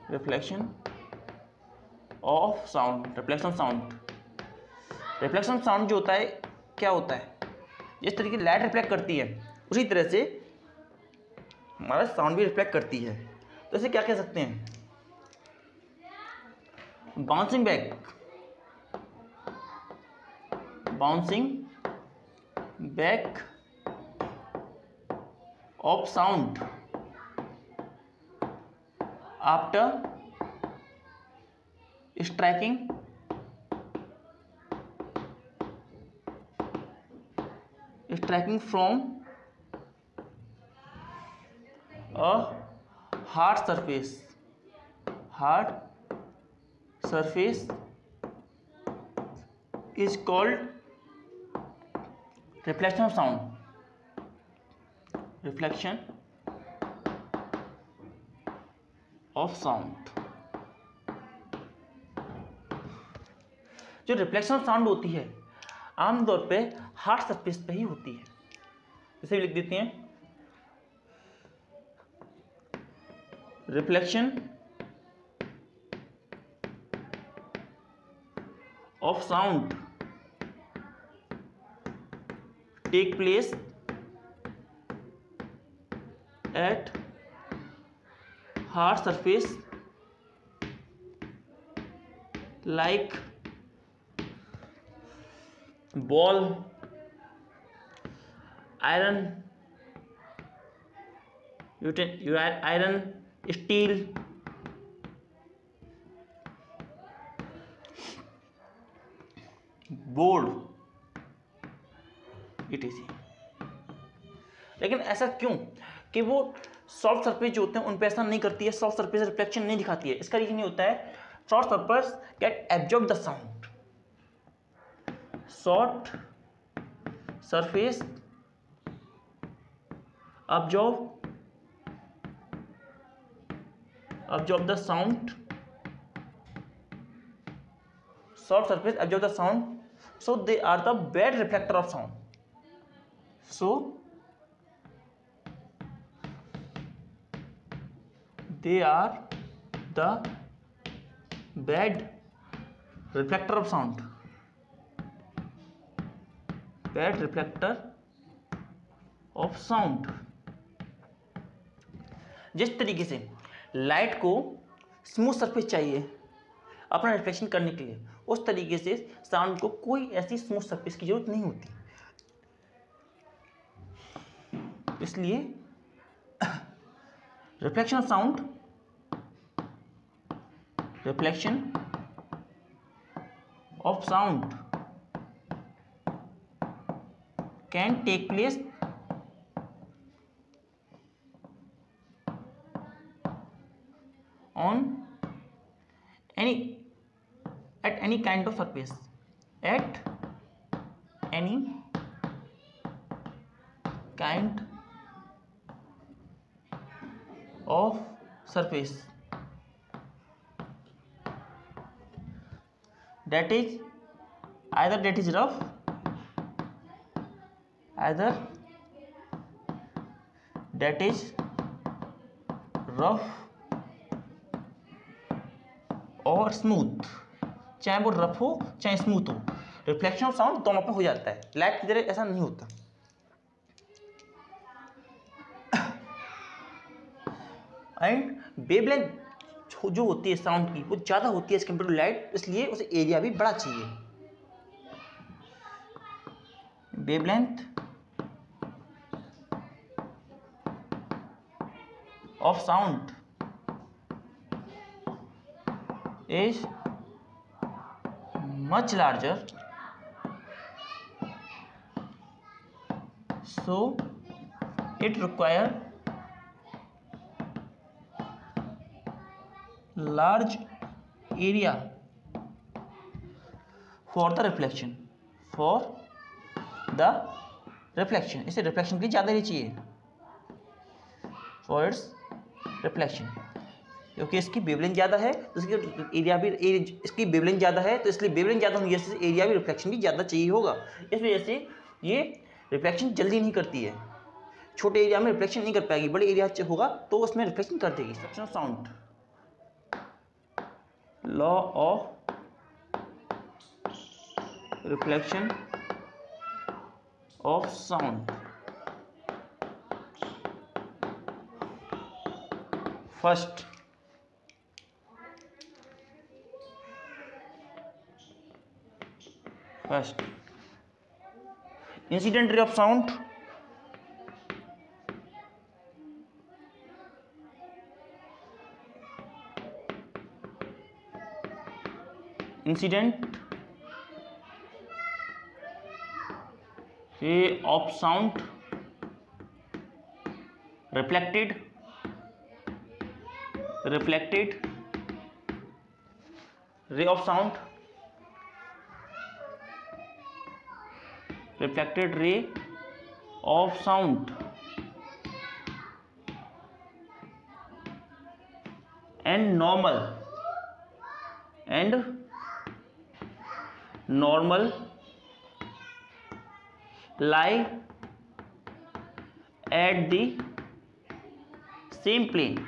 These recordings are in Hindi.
Reflection of sound, reflection sound. Reflection sound जो होता है क्या होता है, जिस तरीके से लाइट रिफ्लेक्ट करती है उसी तरह से हमारा साउंड भी रिफ्लेक्ट करती है। तो इसे क्या कह सकते हैं, bouncing back, bouncing back of sound after striking from a hard surface is called reflection of sound, reflection of sound। जो रिफ्लेक्शन ऑफ साउंड होती है आमतौर पे हार्ड सरफेस पे ही होती है। इसे भी लिख देते हैं, reflection of sound take place at hard surface like ball, iron, iron, steel, board, etc। लेकिन ऐसा क्यों कि वो सॉफ्ट सरफेस जो होते हैं उन पे ऐसा नहीं करती है, सॉफ्ट सरफेस रिफ्लेक्शन नहीं दिखाती है। इसका रीजन ये होता है soft surface get absorb the sound, soft surface absorb the sound, soft surface absorb the sound, so they are the bad reflector of sound, so they are the bad reflector of sound, bad reflector of sound। जिस तरीके से लाइट को स्मूथ सरफेस चाहिए अपना रिफ्लेक्शन करने के लिए, उस तरीके से साउंड को कोई ऐसी स्मूथ सरफेस की जरूरत नहीं होती। इसलिए reflection of sound, reflection of sound can take place on at any kind of surface, at any kind of surface, that is either that is rough, either that is rough और स्मूथ, चाहे वो रफ हो चाहे स्मूथ हो, रिफ्लेक्शन ऑफ साउंड दोनों पे हो जाता है। लाइट की तरह ऐसा नहीं होता। एंड वेवलेंथ जो होती है साउंड की वो ज़्यादा होती है एज कम्पेयर टू लाइट, इसलिए उसे एरिया भी बड़ा चाहिए। Wavelength of sound is much larger, so it require large area for the reflection, इसे रिफ्लेक्शन के लिए ज़्यादा ही चाहिए for its reflection, क्योंकि इसकी वेवलेंथ ज़्यादा है तो इसकी एरिया भी इसकी वेवलेंथ ज़्यादा है तो इसलिए वेवलेंथ ज़्यादा होने की वजह से एरिया भी रिफ्लेक्शन भी ज़्यादा चाहिए होगा। इस वजह से ये रिफ्लेक्शन जल्दी नहीं करती है, छोटे एरिया में रिफ्लेक्शन नहीं कर पाएगी, बड़े एरिया होगा तो उसमें रिफ्लेक्शन कर देगी। Reflection of sound law of reflection of sound. First, incident ray of sound incident ray of sound reflected ray of sound, reflected ray of sound and normal lie at the same plane।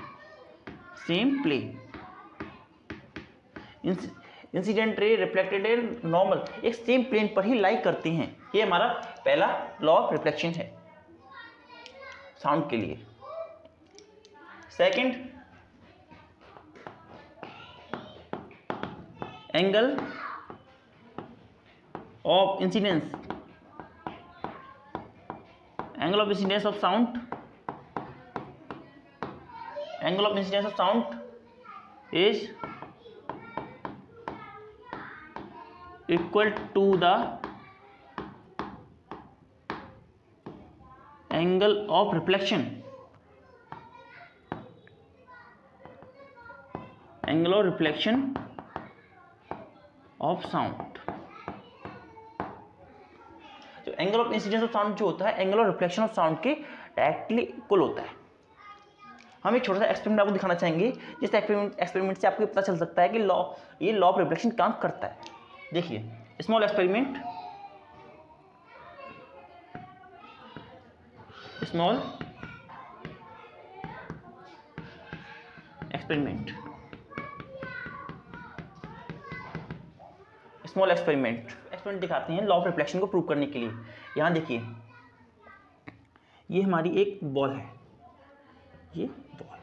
Incident ray, reflected ray, normal एक सेम प्लेन पर ही लाई करते हैं। ये हमारा पहला लॉ ऑफ रिफ्लेक्शन है साउंड के लिए। Second, angle of incidence of sound, angle of incidence of sound is equal to the angle of reflection of sound। जो angle of incidence of sound जो होता है angle of reflection of sound के डायरेक्टली इक्वल होता है। हम एक छोटा सा एक्सपेरिमेंट आपको दिखाना चाहेंगे, जिस एक्सपेरिमेंट से आपको पता चल सकता है कि ये लॉ ऑफ रिफ्लेक्शन काम करता है। देखिए, स्मॉल एक्सपेरिमेंट, एक्सपेरिमेंट दिखाते हैं लॉ ऑफ रिफ्लेक्शन को प्रूव करने के लिए। यहाँ देखिए, ये हमारी एक बॉल है, ये बॉल,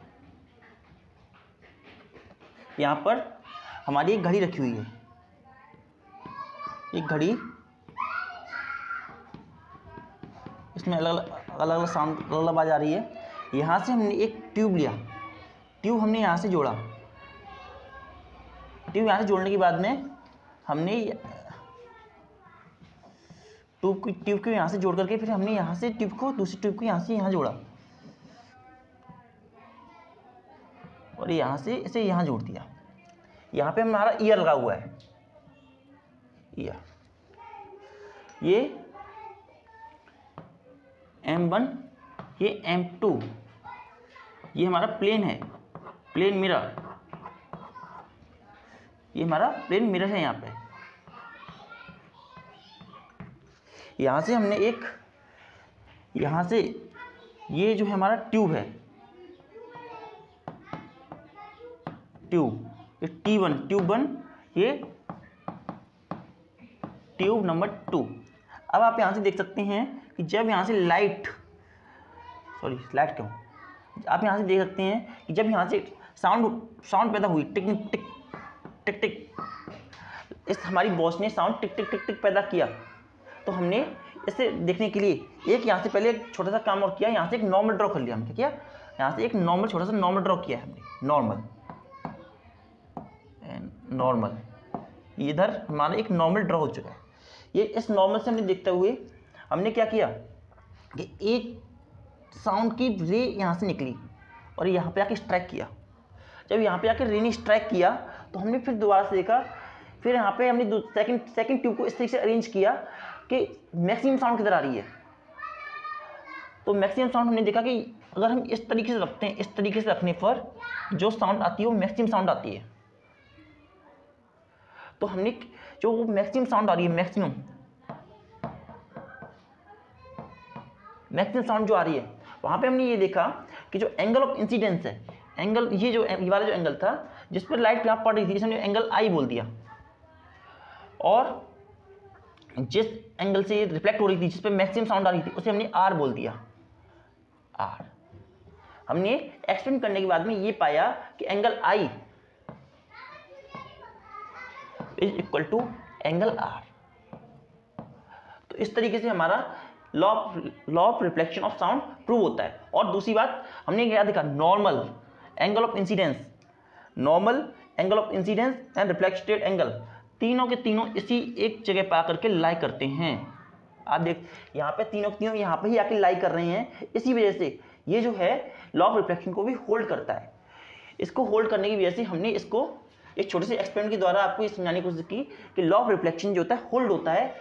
यहाँ पर हमारी एक घड़ी रखी हुई है। एक घड़ी, इसमें अलग अलग साउंड अलग आवाज आ रही है। यहाँ से हमने एक ट्यूब लिया, ट्यूब हमने यहाँ से जोड़ा, ट्यूब यहाँ से जोड़ने के बाद में हमने ट्यूब को यहाँ से जोड़ करके फिर हमने यहाँ से ट्यूब को दूसरी ट्यूब को यहाँ से यहाँ जोड़ा और यहाँ से इसे यहाँ जोड़ दिया। यहाँ पे हमारा ईयर लगा हुआ है, ईयर। ये M1, ये M2, ये हमारा प्लेन है, प्लेन मिरर, ये हमारा प्लेन मिरर है। यहाँ पे यहाँ से हमने एक, यहाँ से ये जो है हमारा ट्यूब है, ट्यूब, ये T1, ट्यूब 1, ये ट्यूब नंबर 2। अब आप यहाँ से देख सकते हैं कि जब यहाँ से लाइट क्यों, आप यहाँ से देख सकते हैं कि जब यहाँ से साउंड पैदा हुई, टिक टिक टिक टिक, इस हमारी बॉस ने साउंड टिक टिक टिक टिक पैदा किया। तो हमने इसे देखने के लिए एक यहाँ से पहले एक छोटा सा काम और किया, यहाँ से एक नॉर्मल ड्रॉ कर लिया हमने। क्या, यहाँ से एक छोटा सा नॉर्मल ड्रॉ किया है हमने, नॉर्मल, इधर हमारा एक नॉर्मल ड्रॉ हो चुका है। ये इस नॉर्मल से हमने देखते हुए हमने क्या किया कि एक साउंड की रे यहाँ से निकली और यहाँ पे आके स्ट्राइक किया। जब यहाँ पे आके रे ने स्ट्राइक किया तो हमने फिर दोबारा से देखा, फिर यहाँ पे हमने सेकंड ट्यूब को इस तरीके से अरेंज किया कि मैक्सिमम साउंड किधर आ रही है। तो मैक्सिमम साउंड हमने देखा कि अगर हम इस तरीके से रखते हैं, इस तरीके से रखने पर जो साउंड आती है वो मैक्सिमम साउंड आती है। तो हमने जो मैक्सिमम साउंड आ रही है, मैक्सिमम साउंड जो आ रही है, वहाँ पे हमने ये देखा कि जो एंगल ऑफ इंसिडेंस है, एंगल, ये वाला जो एंगल था जिस पर लाइट यहाँ पड़ रही थी, इसने एंगल आई बोल दिया, और जिस एंगल से ये रिफ्लेक्ट हो रही थी, जिस पर मैक्सिमम साउंड आ रही थी, उसे हमने आर बोल दिया, आर। हमने एक्सपेंड करने के बाद में ये पाया कि angle I is equal to angle R. तो इस तरीके से हमारा law of reflection of sound prove होता है। और दूसरी बात हमने क्या देखा, normal angle of incidence, normal angle of incidence and reflected angle, तीनों के तीनों इसी एक जगह पे आकर के लाई करते हैं। आप देख यहाँ पे तीनों के तीनों यहाँ पे ही आके लाई कर रहे हैं, इसी वजह से ये जो है लॉ ऑफ रिफ्लेक्शन को भी होल्ड करता है। इसको होल्ड करने की वजह से हमने इसको एक छोटे से एक्सपेरिमेंट के द्वारा आपको ये समझाने की कोशिश की कि लॉ ऑफ रिफ्लेक्शन जो होता है होल्ड होता है